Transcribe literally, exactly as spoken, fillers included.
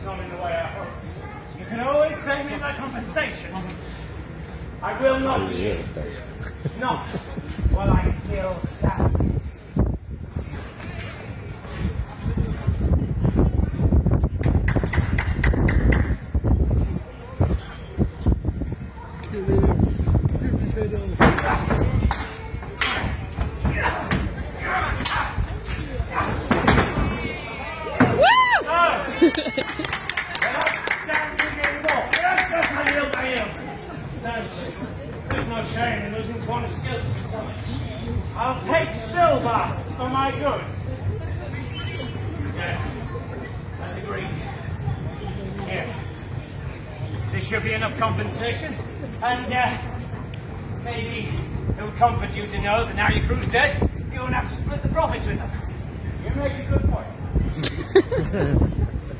not in the way I hope. You can always pay me my compensation. I will not leave. Not while I still stand. There's no shame in losing to one skill. I'll take silver for my goods. Yes, that's agreed. Here. This should be enough compensation, and uh, maybe it will comfort you to know that now your crew's dead, you won't have to split the profits with them. You make a good point.